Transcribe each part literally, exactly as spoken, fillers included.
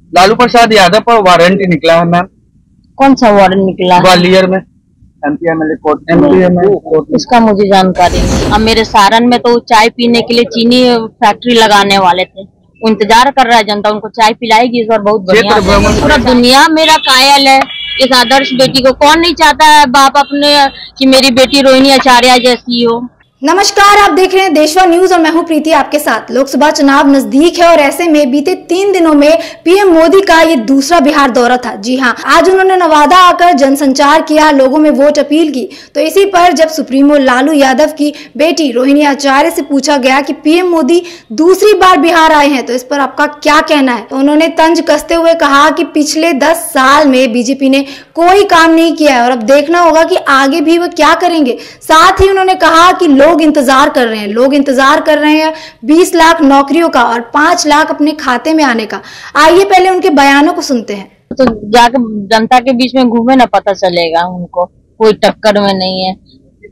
लालू प्रसाद यादव पर वारंट निकला है मैम। कौन सा वारंट निकला है? ग्वालियर में MP MLA court MP MLA इसका मुझे जानकारी नहीं। अब मेरे सारण में तो चाय पीने के लिए चीनी फैक्ट्री लगाने वाले थे, वो इंतजार कर रहा है जनता, उनको चाय पिलाएगी इस बार बहुत बढ़िया। पूरा दुनिया मेरा कायल है इस आदर्श बेटी को। कौन नहीं चाहता है बाप अपने कि मेरी बेटी रोहिणी आचार्य जैसी हो। नमस्कार, आप देख रहे हैं देशवा न्यूज और मैं हूं प्रीति आपके साथ। लोकसभा चुनाव नजदीक है और ऐसे में बीते तीन दिनों में पीएम मोदी का ये दूसरा बिहार दौरा था। जी हां, आज उन्होंने नवादा आकर जनसंचार किया, लोगों में वोट अपील की। तो इसी पर जब सुप्रीमो लालू यादव की बेटी रोहिणी आचार्य से पूछा गया कि पीएम मोदी दूसरी बार बिहार आए हैं तो इस पर आपका क्या कहना है, तो उन्होंने तंज कसते हुए कहा कि पिछले दस साल में बीजेपी ने कोई काम नहीं किया है और अब देखना होगा कि आगे भी वो क्या करेंगे। साथ ही उन्होंने कहा कि लोग इंतजार कर रहे हैं लोग इंतजार कर रहे हैं बीस लाख नौकरियों का और पांच लाख अपने खाते में आने का। आइए पहले उनके बयानों को सुनते हैं। तो जाकर जनता के बीच में घूमे ना, पता चलेगा उनको, कोई टक्कर में नहीं है,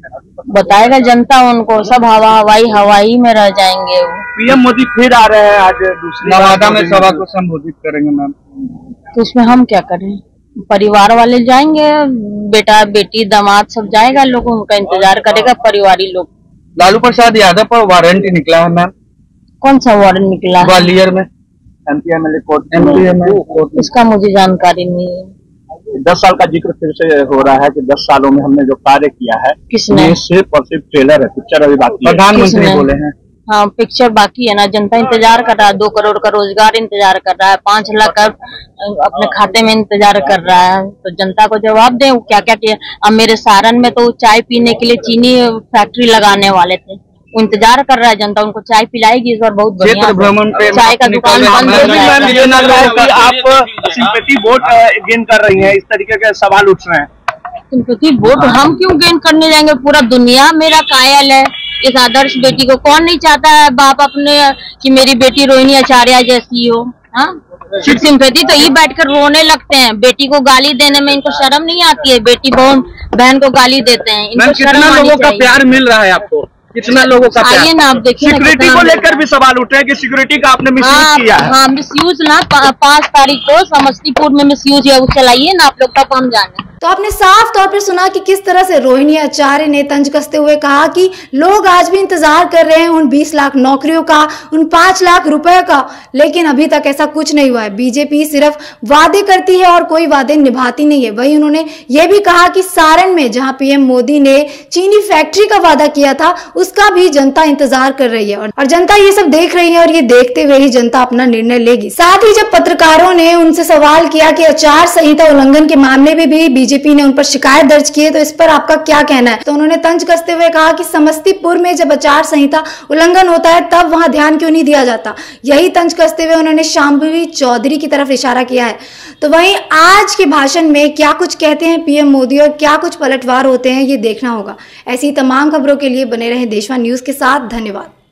बताएगा जनता उनको। सब हवा हवाई हवाई में रह जाएंगे। पीएम मोदी फिर आ रहे हैं, आज दूसरी नवादा में सभा को संबोधित करेंगे मैम। तो इसमें हम क्या करें? परिवार वाले जाएंगे, बेटा बेटी दामाद सब जाएगा, लोग उनका इंतजार करेगा, परिवारी लोग। लालू प्रसाद यादव पर वारंट निकला है मैम। कौन सा वारंट निकला है? ग्वालियर में MP MLA court MP MLA court इसका मुझे जानकारी नहीं है। दस साल का जिक्र फिर से हो रहा है कि दस सालों में हमने जो कार्य किया है, किसने? सिर्फ और सिर्फ ट्रेलर है, पिक्चर अभी बाकी है। प्रधानमंत्री बोले हैं। हाँ, पिक्चर बाकी है ना, जनता इंतजार कर रहा है, दो करोड़ का रोजगार इंतजार कर रहा है, पांच लाख का अपने खाते में इंतजार कर रहा है। तो जनता को जवाब दें क्या क्या किया। अब मेरे सारण में तो चाय पीने के लिए चीनी फैक्ट्री लगाने वाले थे, वो इंतजार कर रहा है जनता, उनको चाय पिलाएगी इस बार बहुत बढ़िया। चाय का दुकान बंद हो जाएगा। आप सिंपैथी वोट गेन कर रही हैं, इस तरीके के सवाल उठ रहे हैं। सिंपैथी वोट हम क्यों गेन करने जाएंगे? पूरा दुनिया मेरा कायल है इस आदर्श बेटी को। कौन नहीं चाहता है बाप अपने कि मेरी बेटी रोहिणी आचार्य जैसी हो। हाँ, सिंपैथी तो ये बैठकर रोने लगते हैं। बेटी को गाली देने में इनको शर्म नहीं आती है। बेटी बहन बहन को गाली देते हैं, इनको शर्म आनी लोगों का चाहिए। प्यार मिल रहा है आपको? कितना लोगों का प्यार? आइए ना, आप देखिए। सिक्योरिटी को लेकर भी सवाल उठे हैं कि सिक्योरिटी का आपने मिसयूज किया है। हाँ, मिसयूज ना, पांच तारीख को समस्तीपुर में मिसयूज है, वो चलाइए ना आप लोग, तब हम जाने। तो आपने साफ तौर पर सुना कि किस तरह से रोहिणी आचार्य ने तंज कसते हुए कहा कि लोग आज भी इंतजार कर रहे हैं उन बीस लाख नौकरियों का, उन पांच लाख रुपए का, लेकिन अभी तक ऐसा कुछ नहीं हुआ है। बीजेपी सिर्फ वादे करती है और कोई वादे निभाती नहीं है। वहीं उन्होंने ये भी कहा कि सारण में जहां पीएम मोदी ने चीनी फैक्ट्री का वादा किया था, उसका भी जनता इंतजार कर रही है और जनता ये सब देख रही है और ये देखते हुए ही जनता अपना निर्णय लेगी। साथ ही जब पत्रकारों ने उनसे सवाल किया कि आचार संहिता उल्लंघन के मामले में भी बीजेपी ने उन पर शिकायत दर्ज की है, तो इस पर आपका क्या कहना है, तो उन्होंने तंज कसते हुए कहा कि समस्तीपुर में जब आचार संहिता उल्लंघन होता है तब वहां ध्यान क्यों नहीं दिया जाता। यही तंज कसते हुए उन्होंने शांभवी चौधरी की तरफ इशारा किया है। तो वहीं आज के भाषण में क्या कुछ कहते हैं पीएम मोदी और क्या कुछ पलटवार होते हैं, ये देखना होगा। ऐसी तमाम खबरों के लिए बने रहे देशवा न्यूज के साथ। धन्यवाद।